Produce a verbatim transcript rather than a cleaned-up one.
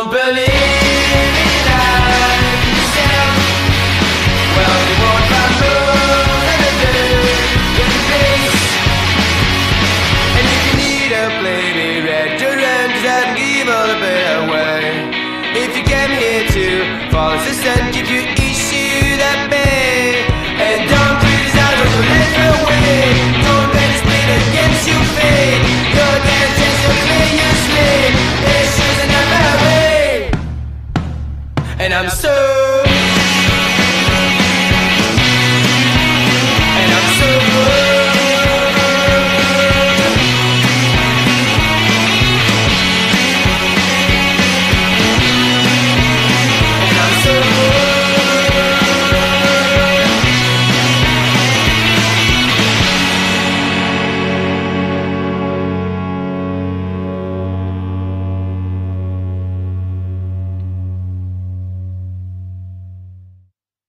don't believe in yourself, well, you won't find more than a dirty place. And if you need a baby, restaurant, cause I can give all the better way. If you came here to follow the sun, give you issue that bay. And don't criticize what you left away. Don't let it split against your fate. You'll get a chance to clear your slate. Issues another way. And I'm so